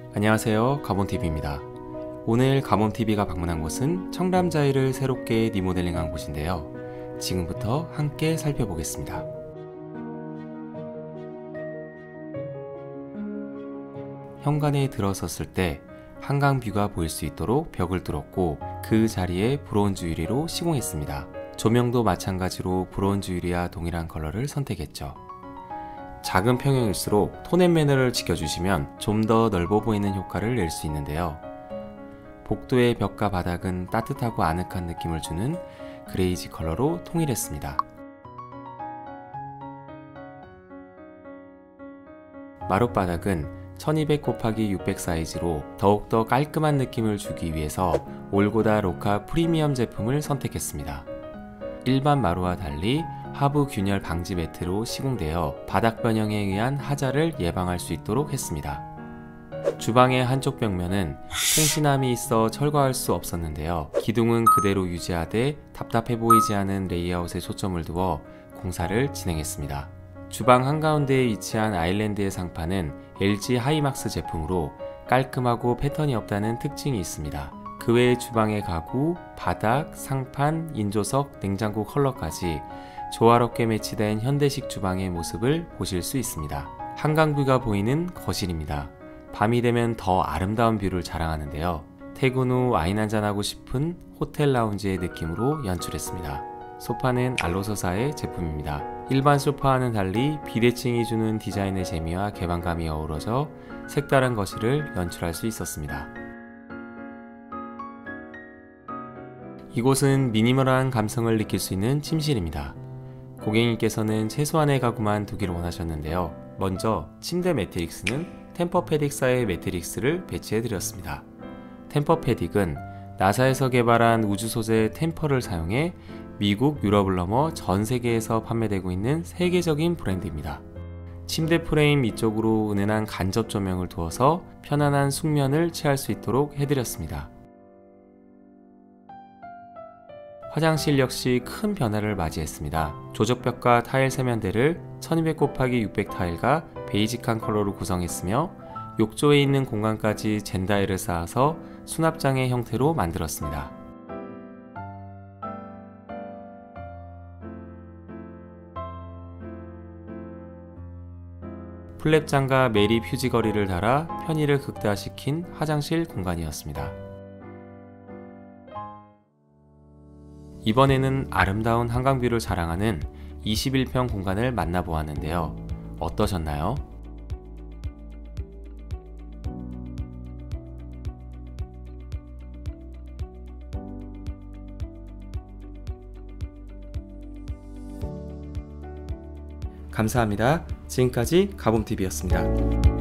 안녕하세요, 가본TV입니다. 오늘 가본TV가 방문한 곳은 청담자이를 새롭게 리모델링한 곳인데요. 지금부터 함께 살펴보겠습니다. 현관에 들어섰을 때 한강뷰가 보일 수 있도록 벽을 뚫었고 그 자리에 브론즈 유리로 시공했습니다. 조명도 마찬가지로 브론즈 유리와 동일한 컬러를 선택했죠. 작은 평형일수록 톤 앤 매너를 지켜주시면 좀 더 넓어 보이는 효과를 낼 수 있는데요. 복도의 벽과 바닥은 따뜻하고 아늑한 느낌을 주는 그레이지 컬러로 통일했습니다. 마룻바닥은 1200 곱하기 600 사이즈로 더욱더 깔끔한 느낌을 주기 위해서 올고다 로카 프리미엄 제품을 선택했습니다. 일반 마루와 달리 하부 균열 방지 매트로 시공되어 바닥 변형에 의한 하자를 예방할 수 있도록 했습니다. 주방의 한쪽 벽면은 통신함이 있어 철거할 수 없었는데요. 기둥은 그대로 유지하되 답답해 보이지 않은 레이아웃에 초점을 두어 공사를 진행했습니다. 주방 한가운데에 위치한 아일랜드의 상판은 LG 하이막스 제품으로 깔끔하고 패턴이 없다는 특징이 있습니다. 그 외에 주방의 가구, 바닥, 상판, 인조석, 냉장고 컬러까지 조화롭게 매치된 현대식 주방의 모습을 보실 수 있습니다. 한강뷰가 보이는 거실입니다. 밤이 되면 더 아름다운 뷰를 자랑하는데요. 퇴근 후 와인 한잔하고 싶은 호텔 라운지의 느낌으로 연출했습니다. 소파는 알로소사의 제품입니다. 일반 소파와는 달리 비대칭이 주는 디자인의 재미와 개방감이 어우러져 색다른 거실을 연출할 수 있었습니다. 이곳은 미니멀한 감성을 느낄 수 있는 침실입니다. 고객님께서는 최소한의 가구만 두기를 원하셨는데요. 먼저 침대 매트릭스는 템퍼패딕사의 매트릭스를 배치해드렸습니다. 템퍼패딕은 나사에서 개발한 우주 소재 템퍼를 사용해 미국, 유럽을 넘어 전 세계에서 판매되고 있는 세계적인 브랜드입니다. 침대 프레임 위쪽으로 은은한 간접 조명을 두어서 편안한 숙면을 취할 수 있도록 해드렸습니다. 화장실 역시 큰 변화를 맞이했습니다. 조적벽과 타일 세면대를 1200 곱하기 600 타일과 베이직한 컬러로 구성했으며 욕조에 있는 공간까지 젠다일을 쌓아서 수납장의 형태로 만들었습니다. 플랩장과 매립 휴지거리를 달아 편의를 극대화시킨 화장실 공간이었습니다. 이번에는 아름다운 한강뷰를 자랑하는 21평 공간을 만나보았는데요. 어떠셨나요? 감사합니다. 지금까지 가봄TV였습니다.